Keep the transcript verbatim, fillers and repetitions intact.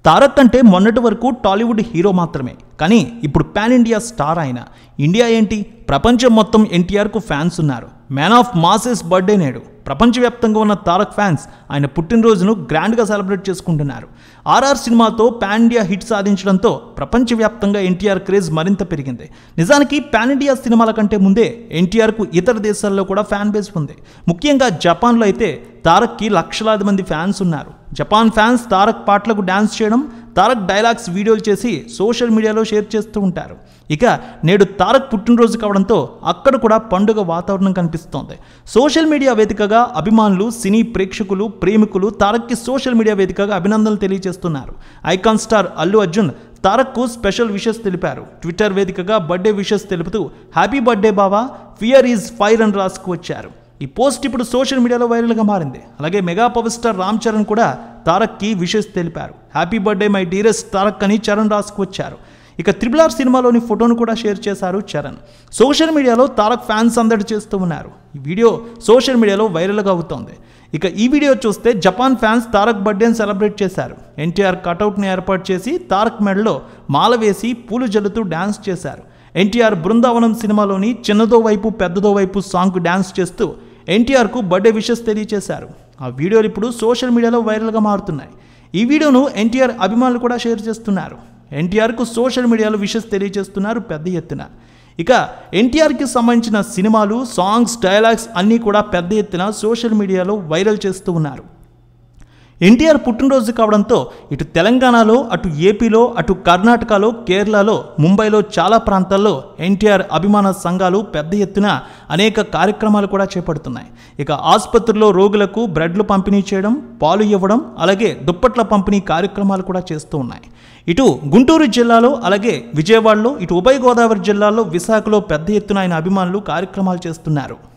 తారక్ అంటే మొన్నటి వరకు టాలీవుడ్ హీరో మాత్రమే, కానీ ఇప్పుడు పాన్ ఇండియా స్టార్ ఆయన. ఇండియా ఏంటి, ప్రపంచం మొత్తం ఎన్టీఆర్కు ఫ్యాన్స్ ఉన్నారు. మ్యాన్ ఆఫ్ మాసెస్ బర్త్డే నేడు. ప్రపంచవ్యాప్తంగా ఉన్న తారక్ ఫ్యాన్స్ ఆయన పుట్టినరోజును గ్రాండ్గా సెలబ్రేట్ చేసుకుంటున్నారు. ఆర్ఆర్ సినిమాతో పాన్ ఇండియా హిట్ సాధించడంతో ప్రపంచవ్యాప్తంగా ఎన్టీఆర్ క్రేజ్ మరింత పెరిగింది. నిజానికి పాన్ ఇండియా సినిమాల కంటే ముందే ఎన్టీఆర్కు ఇతర దేశాల్లో కూడా ఫ్యాన్ బేస్ ఉంది. ముఖ్యంగా జపాన్లో అయితే తారక్కి లక్షలాది మంది ఫ్యాన్స్ ఉన్నారు. జపాన్ ఫ్యాన్స్ తారక్ పాటలకు డ్యాన్స్ చేయడం, తారక్ డైలాగ్స్ వీడియోలు చేసి సోషల్ మీడియాలో షేర్ చేస్తూ ఉంటారు. ఇక నేడు తారక్ పుట్టినరోజు కావడంతో అక్కడ కూడా పండుగ వాతావరణం కనిపిస్తోంది. సోషల్ మీడియా వేదికగా అభిమానులు, సినీ ప్రేక్షకులు, ప్రేమికులు తారక్కి సోషల్ మీడియా వేదికగా అభినందనలు తెలియజేస్తున్నారు. ఐకాన్ స్టార్ అల్లు అర్జున్ తారక్కు స్పెషల్ విషెస్ తెలిపారు. ట్విట్టర్ వేదికగా బర్త్డే విషెస్ తెలుపుతూ హ్యాపీ బర్త్డే బావా, ఫియర్ ఈజ్ ఫైర్ అని రాసుకు వచ్చారు. ఈ పోస్ట్ ఇప్పుడు సోషల్ మీడియాలో వైరల్గా మారింది. అలాగే mega power star Ram Charan కూడా తారక్కి విషెస్ తెలిపారు. Happy birthday my dearest Tarak అని చరణ్ రాసుకు వచ్చారు. ఇక త్రిబుల్ ఆర్ సినిమాలోని ఫోటోను కూడా షేర్ చేశారు చరణ్. సోషల్ మీడియాలో తారక్ ఫ్యాన్స్ అందడి చేస్తూ ఉన్నారు. ఈ వీడియో సోషల్ మీడియాలో వైరల్గా అవుతోంది. ఇక ఈ వీడియో చూస్తే జపాన్ ఫ్యాన్స్ తారక్ బర్త్డేని సెలబ్రేట్ చేశారు. ఎన్టీఆర్ కటౌట్ని ఏర్పాటు చేసి తారక్ మెడలో మాల వేసి పూలు జల్లుతూ డ్యాన్స్ చేశారు. ఎన్టీఆర్ బృందావనం సినిమాలోని చిన్నదో వైపు పెద్దదో వైపు సాంగ్కు డ్యాన్స్ చేస్తూ ఎన్టీఆర్కు బర్త్డే విషెస్ తెలియజేశారు. ఆ వీడియోలు ఇప్పుడు సోషల్ మీడియాలో వైరల్గా మారుతున్నాయి. ఈ వీడియోను ఎన్టీఆర్ అభిమానులు కూడా షేర్ చేస్తున్నారు. ఎన్టీఆర్కు సోషల్ మీడియాలో విషెస్ తెలియజేస్తున్నారు పెద్ద ఎత్తున. ఇక ఎన్టీఆర్కి సంబంధించిన సినిమాలు, సాంగ్స్, డైలాగ్స్ అన్నీ కూడా పెద్ద ఎత్తున సోషల్ మీడియాలో వైరల్ చేస్తూ ఉన్నారు. ఎన్టీఆర్ పుట్టినరోజు కావడంతో ఇటు తెలంగాణలో, అటు ఏపీలో, అటు కర్ణాటకలో, కేరళలో, ముంబైలో చాలా ప్రాంతాల్లో ఎన్టీఆర్ అభిమాన సంఘాలు పెద్ద ఎత్తున అనేక కార్యక్రమాలు కూడా చేపడుతున్నాయి. ఇక ఆసుపత్రుల్లో రోగులకు బ్రెడ్లు పంపిణీ చేయడం, పాలు ఇవ్వడం, అలాగే దుప్పట్ల పంపిణీ కార్యక్రమాలు కూడా చేస్తూ ఉన్నాయి. ఇటు గుంటూరు జిల్లాలో, అలాగే విజయవాడలో, ఇటు ఉభయ గోదావరి జిల్లాలో, విశాఖలో పెద్ద ఎత్తున ఆయన అభిమానులు కార్యక్రమాలు చేస్తున్నారు.